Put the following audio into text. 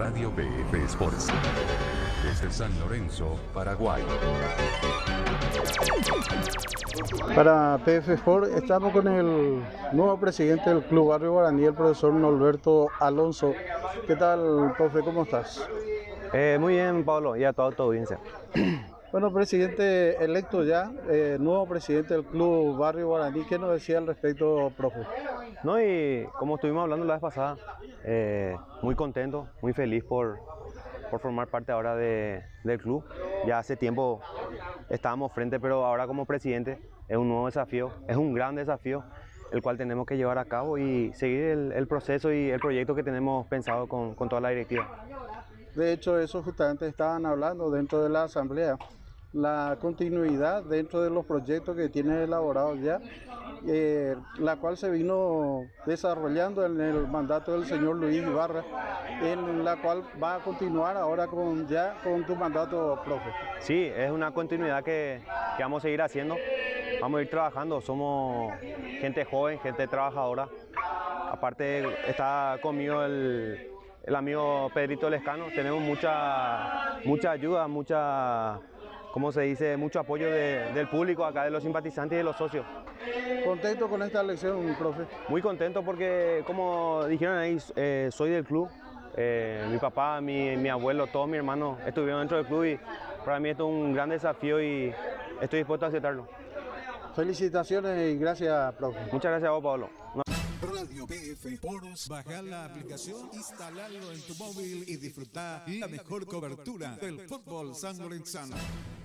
Radio PF Sports. Desde San Lorenzo, Paraguay. Para PF Sport estamos con el nuevo presidente del Club Barrio Guaraní, el profesor Norberto Alonso. ¿Qué tal, profe? ¿Cómo estás? Muy bien, Pablo, y a toda tu audiencia. Bueno, presidente electo ya, nuevo presidente del Club Barrio Guaraní. ¿Qué nos decía al respecto, profe? No, y como estuvimos hablando la vez pasada, muy contento, muy feliz por formar parte ahora del club. Ya hace tiempo estábamos frente, pero ahora como presidente es un nuevo desafío, es un gran desafío, el cual tenemos que llevar a cabo y seguir el proceso y el proyecto que tenemos pensado con toda la directiva. De hecho, eso justamente estaban hablando dentro de la asamblea, la continuidad dentro de los proyectos que tiene elaborados ya, la cual se vino desarrollando en el mandato del señor Luis Ibarra, en la cual va a continuar ahora con tu mandato, profe. Sí, es una continuidad que vamos a seguir haciendo, vamos a ir trabajando, somos gente joven, gente trabajadora. Aparte está conmigo el amigo Pedrito Lescano, tenemos mucha ayuda, ¿cómo se dice? Mucho apoyo del público acá, de los simpatizantes y de los socios. ¿Contento con esta elección, profe? Muy contento porque, como dijeron ahí, soy del club. Mi papá, mi abuelo, todos mis hermanos estuvieron dentro del club y para mí esto es un gran desafío y estoy dispuesto a aceptarlo. Felicitaciones y gracias, profe. Muchas gracias a vos, Pablo. Radio PF Sports. Bajar la aplicación, instalarlo en tu móvil y disfrutar la mejor cobertura del fútbol sanlorenzano.